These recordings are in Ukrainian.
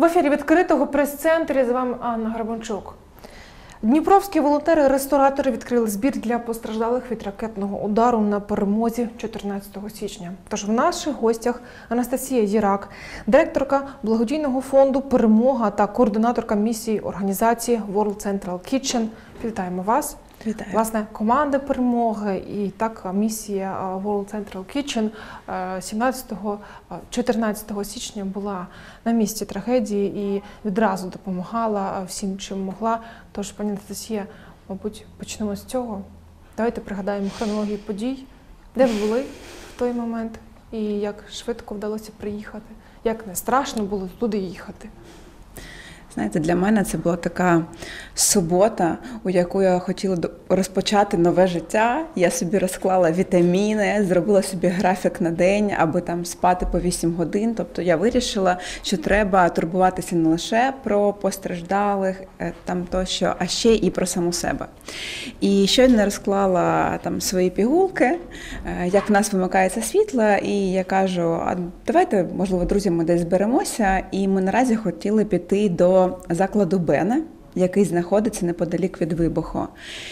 В ефірі відкритого прес-центрі з вами Анна Грабанчук. Дніпровські волонтери-ресторатори відкрили збір для постраждалих від ракетного удару на Перемозі 14 січня. Тож в наших гостях Анастасія Єрак, директорка благодійного фонду «Перемога» та координаторка місії організації World Central Kitchen. Вітаємо вас. Вітаю. Власне, команда «Перемоги» і так місія World Central Kitchen 14 січня була на місці трагедії і відразу допомагала всім, чим могла. Тож, пані Анастасія, мабуть, почнемо з цього. Давайте пригадаємо хронологію подій. Де ви були в той момент і як швидко вдалося приїхати? Як не страшно було туди їхати? Знаєте, для мене це була така субота, у яку я хотіла розпочати нове життя. Я собі розклала вітаміни, зробила собі графік на день, аби там спати по 8 годин. Тобто я вирішила, що треба турбуватися не лише про постраждалих, там тощо, а ще і про саму себе. І щойно розклала там свої пігулки, як в нас вимикається світло, і я кажу, а давайте, можливо, друзі, ми десь зберемося, і ми наразі хотіли піти до закладу Бене, який знаходиться неподалік від вибуху.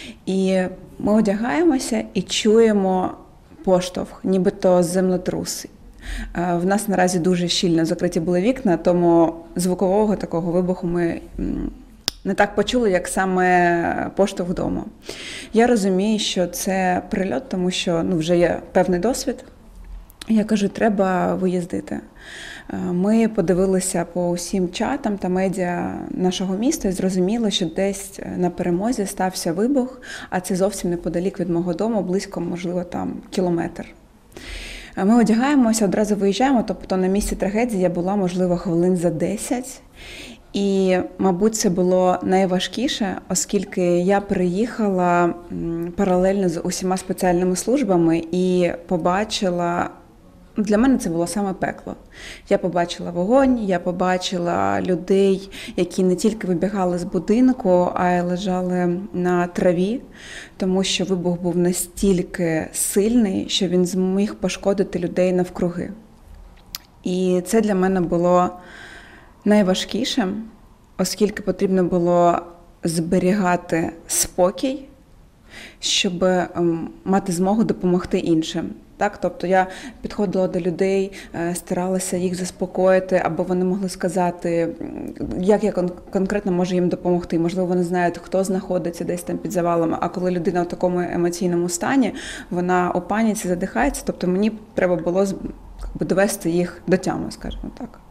І ми одягаємося і чуємо поштовх, нібито землетрус. В нас наразі дуже щільно закриті були вікна, тому звукового такого вибуху ми не так почули, як саме поштовх вдома. Я розумію, що це прильот, тому що вже є певний досвід. Я кажу, треба виїздити. Ми подивилися по усім чатам та медіа нашого міста і зрозуміли, що десь на Перемозі стався вибух, а це зовсім неподалік від мого дому, близько, можливо, там кілометр. Ми одягаємося, одразу виїжджаємо, тобто на місці трагедії я була, можливо, хвилин за 10. І, мабуть, це було найважкіше, оскільки я приїхала паралельно з усіма спеціальними службами і побачила. Для мене це було саме пекло. Я побачила вогонь, я побачила людей, які не тільки вибігали з будинку, а й лежали на траві, тому що вибух був настільки сильний, що він зміг пошкодити людей навкруги. І це для мене було найважкішим, оскільки потрібно було зберігати спокій, щоб мати змогу допомогти іншим. Так, тобто я підходила до людей, старалася їх заспокоїти, або вони могли сказати, як я конкретно можу їм допомогти. Можливо, вони знають, хто знаходиться десь там під завалами, а коли людина в такому емоційному стані, вона у паніці задихається, тобто мені треба було довести їх до тями, скажімо так.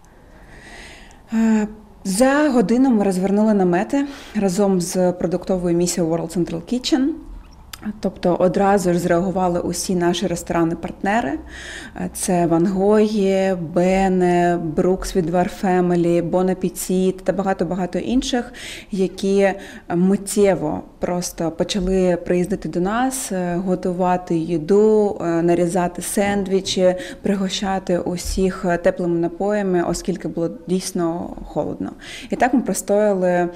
За годину ми розвернули намети разом з продуктовою місією World Central Kitchen. Тобто одразу ж зреагували усі наші ресторани-партнери. Це Ван Гої, Бене, Брукс від War Family, Bon Appetit та багато-багато інших, які миттєво просто почали приїздити до нас, готувати їду, нарізати сендвічі, пригощати усіх теплими напоями, оскільки було дійсно холодно. І так ми простояли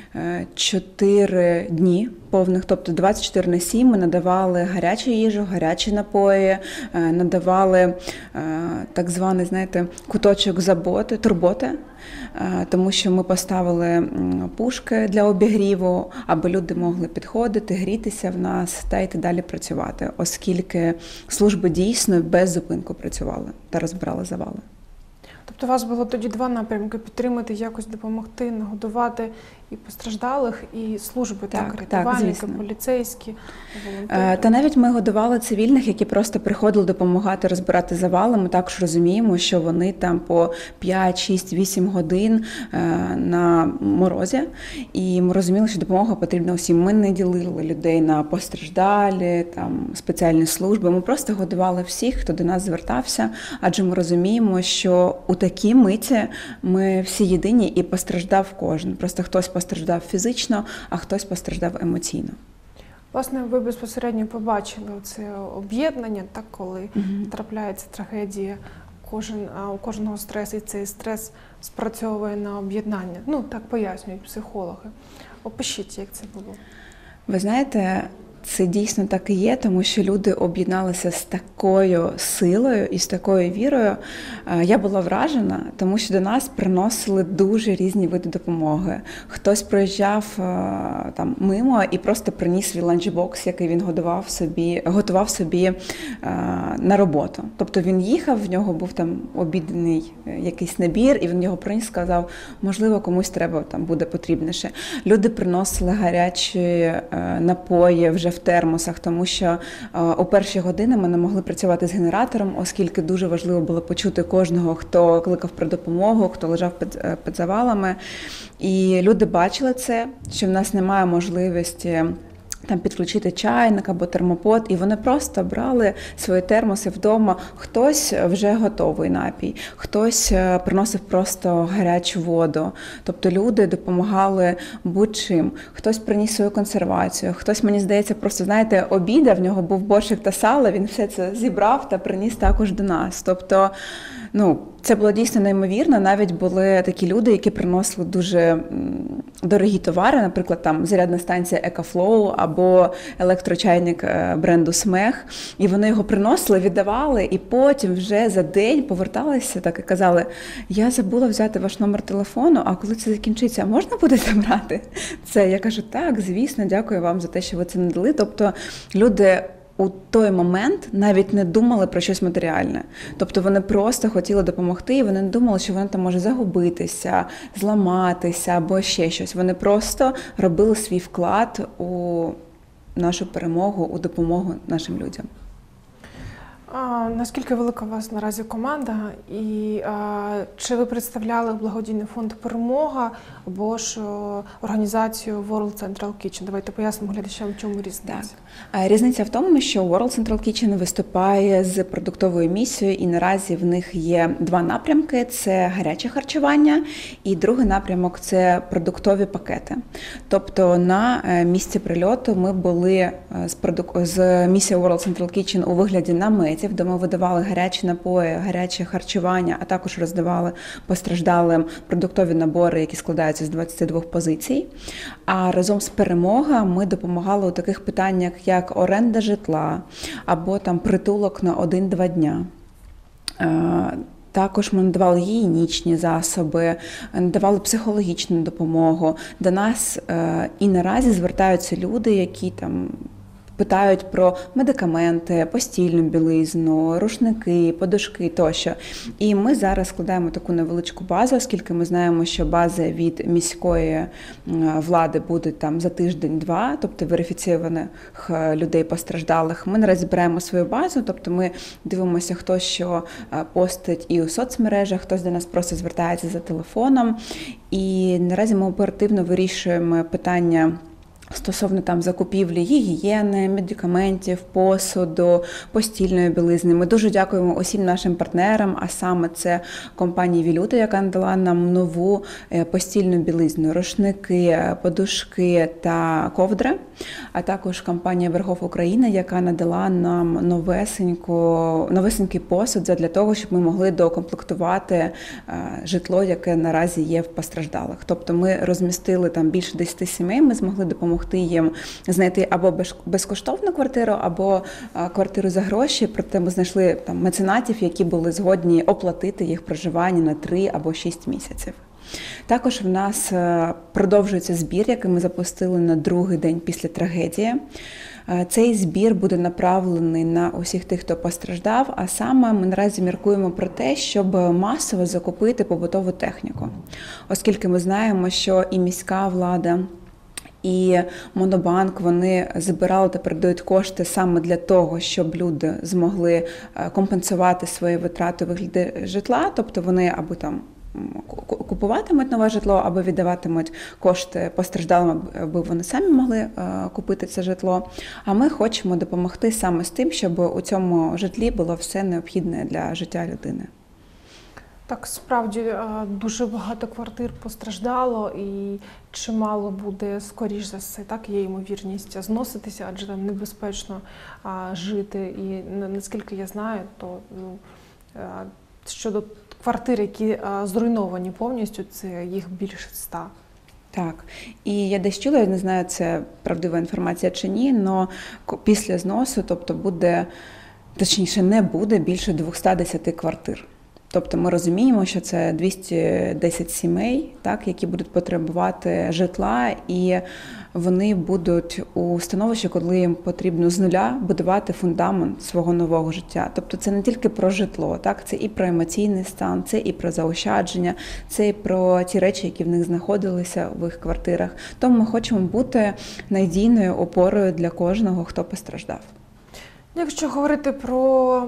4 дні повних, тобто 24/7 ми надавали гарячу їжу, гарячі напої, надавали так званий, знаєте, куточок турботи, тому що ми поставили пушки для обігріву, аби люди могли підходити, грітися в нас та йти далі працювати, оскільки служби дійсно без зупинку працювали та розбирали завали. Тобто у вас було тоді 2 напрямки – підтримати, якось допомогти, нагодувати і постраждалих, і служби, рятувальники, поліцейські, волонтери. Та навіть ми годували цивільних, які просто приходили допомагати розбирати завали. Ми також розуміємо, що вони там по 5, 6, 8 годин на морозі. І ми розуміли, що допомога потрібна усім. Ми не ділили людей на постраждалі, там, спеціальні служби. Ми просто годували всіх, хто до нас звертався, адже ми розуміємо, що у такій миті ми всі єдині і постраждав кожен. Просто хтось постраждав фізично, а хтось постраждав емоційно. Власне, ви безпосередньо побачили це об'єднання, так, коли трапляється трагедія, у кожного стрес, і цей стрес спрацьовує на об'єднання. Ну, так пояснюють психологи. Опишіть, як це було. Ви знаєте, Це дійсно так і є, тому що люди об'єдналися з такою силою і з такою вірою. Я була вражена, тому що до нас приносили дуже різні види допомоги. Хтось проїжджав там мимо і просто приніс свій ланчбокс, який він готував собі на роботу. Тобто він їхав, в нього був там обідний якийсь набір, і він його приніс, сказав, можливо, комусь треба там буде потрібніше. Люди приносили гарячі напої вже в термосах, тому що у перші години ми не могли працювати з генератором, оскільки дуже важливо було почути кожного, хто кликав про допомогу, хто лежав під завалами. І люди бачили це, що в нас немає можливості там підключити чайник або термопод, і вони просто брали свої термоси вдома. Хтось вже готовий напій, хтось приносив просто гарячу воду. Тобто люди допомагали будь-чим. Хтось приніс свою консервацію, хтось, мені здається, просто, знаєте, обідав, в нього був борщик та сало, він все це зібрав та приніс також до нас. Тобто, це було дійсно неймовірно. Навіть були такі люди, які приносили дуже дорогі товари, наприклад, там зарядна станція EcoFlow або електрочайник бренду Смех. І вони його приносили, віддавали, і потім вже за день поверталися так і казали, я забула взяти ваш номер телефону, а коли це закінчиться, можна буде забрати це? Я кажу, так, звісно, дякую вам за те, що ви це надали. Тобто люди у той момент навіть не думали про щось матеріальне. Тобто вони просто хотіли допомогти, і вони не думали, що воно там може загубитися, зламатися або ще щось. Вони просто робили свій вклад у нашу перемогу, у допомогу нашим людям. Наскільки велика у вас наразі команда? І чи ви представляли благодійний фонд «Перемога» або ж організацію World Central Kitchen? Давайте пояснимо глядачам, в чому різниця. Так. Різниця в тому, що World Central Kitchen виступає з продуктовою місією, і наразі в них є два напрямки – це гаряче харчування, і другий напрямок – це продуктові пакети. Тобто на місці прильоту ми були з місією World Central Kitchen у вигляді наметів, де ми видавали гарячі напої, гаряче харчування, а також роздавали постраждалим продуктові набори, які складаються з 22 позицій. А разом з «Перемога» ми допомагали у таких питаннях, як оренда житла або там притулок на 1-2 дня. Також ми надавали гігієнічні засоби, надавали психологічну допомогу. До нас і наразі звертаються люди, які там питають про медикаменти, постільну білизну, рушники, подушки тощо. І ми зараз складаємо таку невеличку базу, оскільки ми знаємо, що бази від міської влади будуть там за тиждень-два, тобто верифіційованих людей постраждалих. Ми наразі збираємо свою базу, тобто ми дивимося, хто що постить і у соцмережах, хтось до нас просто звертається за телефоном. І наразі ми оперативно вирішуємо питання стосовно там закупівлі гігієни, медикаментів, посуду, постільної білизни. Ми дуже дякуємо усім нашим партнерам, а саме це компанія Вілюта, яка надала нам нову постільну білизну, рушники, подушки та ковдри, а також компанія Верхов України, яка надала нам новесенький посуд для того, щоб ми могли докомплектувати житло, яке наразі є в постраждалих. Тобто ми розмістили там більше 10 сімей, ми змогли допомогти їм знайти або безкоштовну квартиру, або квартиру за гроші, проте ми знайшли там меценатів, які були згодні оплатити їх проживання на 3 або 6 місяців. Також в нас продовжується збір, який ми запустили на другий день після трагедії. Цей збір буде направлений на усіх тих, хто постраждав, а саме ми наразі міркуємо про те, щоб масово закупити побутову техніку. Оскільки ми знаємо, що і міська влада, і Монобанк, вони збирали та передають кошти саме для того, щоб люди змогли компенсувати свої витрати у вигляді житла, тобто вони або там купуватимуть нове житло, або віддаватимуть кошти постраждалим, аби вони самі могли купити це житло. А ми хочемо допомогти саме з тим, щоб у цьому житлі було все необхідне для життя людини. Так, справді, дуже багато квартир постраждало і чимало буде, скоріш за все, так, є ймовірність зноситися, адже там небезпечно жити. І наскільки я знаю, то щодо квартир, які зруйновані повністю, це їх більше 100. Так, і я десь чула, я не знаю, це правдива інформація чи ні, але після зносу, тобто буде, точніше, не буде більше 210 квартир. Тобто ми розуміємо, що це 210 сімей, так, які будуть потребувати житла, і вони будуть у становищі, коли їм потрібно з нуля будувати фундамент свого нового життя. Тобто це не тільки про житло, так, це і про емоційний стан, це і про заощадження, це і про ті речі, які в них знаходилися в їх квартирах. Тому ми хочемо бути надійною опорою для кожного, хто постраждав. Якщо говорити про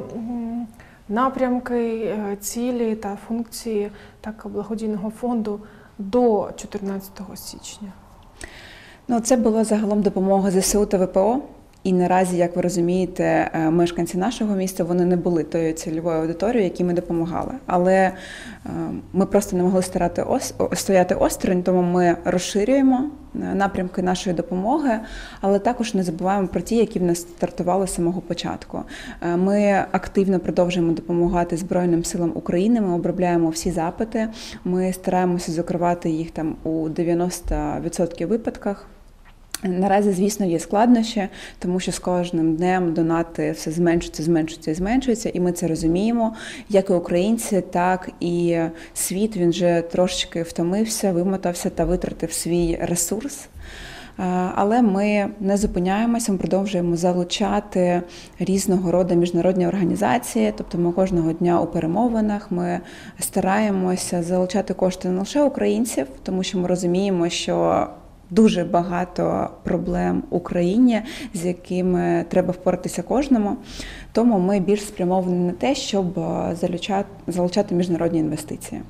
напрямки, цілі та функції благодійного фонду до 14 січня? Ну, це була загалом допомога ЗСУ та ВПО. І наразі, як ви розумієте, мешканці нашого міста, вони не були тою цільовою аудиторією, якій ми допомагали. Але ми просто не могли стояти осторонь, тому ми розширюємо напрямки нашої допомоги, але також не забуваємо про ті, які в нас стартували з самого початку. Ми активно продовжуємо допомагати Збройним силам України, ми обробляємо всі запити, ми стараємося закривати їх там у 90% випадках. Наразі, звісно, є складнощі, тому що з кожним днем донати все зменшується, і ми це розуміємо. Як і українці, так і світ, він вже трошечки втомився, вимотався та витратив свій ресурс. Але ми не зупиняємося, ми продовжуємо залучати різного роду міжнародні організації, тобто ми кожного дня у перемовинах, ми стараємося залучати кошти не лише українців, тому що ми розуміємо, що дуже багато проблем в Україні, з якими треба впоратися кожному. Тому ми більш спрямовані на те, щоб залучати міжнародні інвестиції.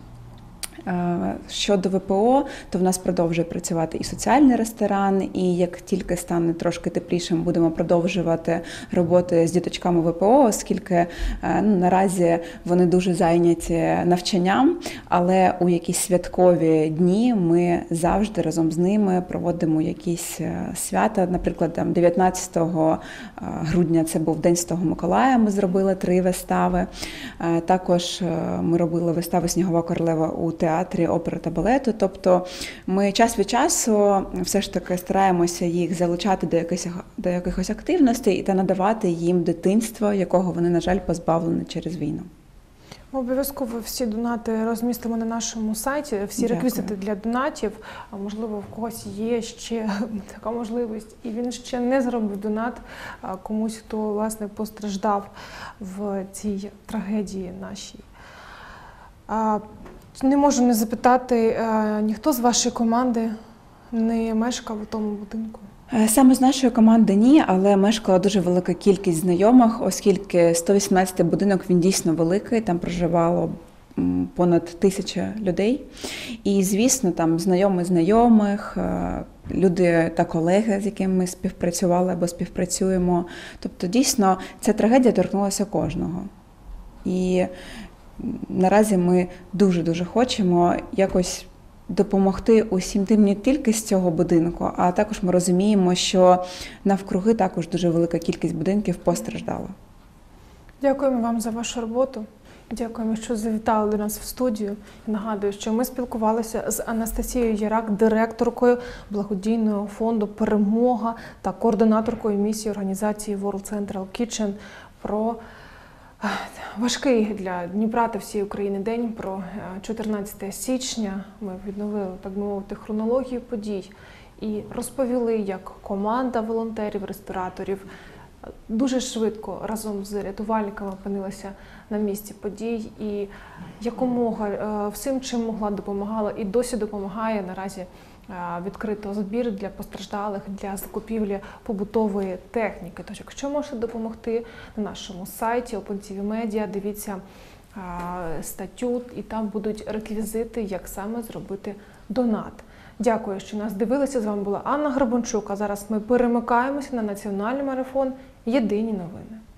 Щодо ВПО, то в нас продовжує працювати і соціальний ресторан, і як тільки стане трошки теплішим, будемо продовжувати роботи з діточками ВПО, оскільки наразі вони дуже зайняті навчанням, але у якісь святкові дні ми завжди разом з ними проводимо якісь свята. Наприклад, 19 грудня це був День Святого Миколая, ми зробили 3 вистави. Також ми робили виставу «Снігова королева» у театрі опери та балету. Тобто ми час від часу все ж таки стараємося їх залучати до якихось активностей та надавати їм дитинство, якого вони, на жаль, позбавлені через війну. Ми обов'язково всі донати розмістимо на нашому сайті, всі реквізити для донатів. А можливо, в когось є ще така можливість, і він ще не зробив донат комусь, хто, власне, постраждав в цій трагедії нашій. Не можу не запитати, ніхто з вашої команди не мешкав у тому будинку? Саме з нашої команди ні, але мешкала дуже велика кількість знайомих, оскільки 118 будинок, він дійсно великий, там проживало понад 1000 людей. І, звісно, там знайомі знайомих, люди та колеги, з якими ми співпрацювали або співпрацюємо. Тобто, дійсно, ця трагедія торкнулася кожного. І наразі ми дуже-дуже хочемо якось допомогти усім тим не тільки з цього будинку, а також ми розуміємо, що навкруги також дуже велика кількість будинків постраждала. Дякуємо вам за вашу роботу. Дякуємо, що завітали до нас в студію. Нагадую, що ми спілкувалися з Анастасією Ярак, директоркою благодійного фонду «Перемога» та координаторкою місії організації World Central Kitchen про важкий для Дніпра та всієї України день, про 14 січня. Ми відновили, так би мовити, хронологію подій і розповіли, як команда волонтерів, рестораторів дуже швидко разом з рятувальниками опинилася на місці подій і якомога всім, чим могла, допомагала і досі допомагає. Наразі відкрито збір для постраждалих, для закупівлі побутової техніки. Тож, якщо можете допомогти, на нашому сайті OpenTV Media дивіться статтю, і там будуть реквізити, як саме зробити донат. Дякую, що нас дивилися. З вами була Анна Грабанчук, а зараз ми перемикаємося на національний марафон «Єдині новини».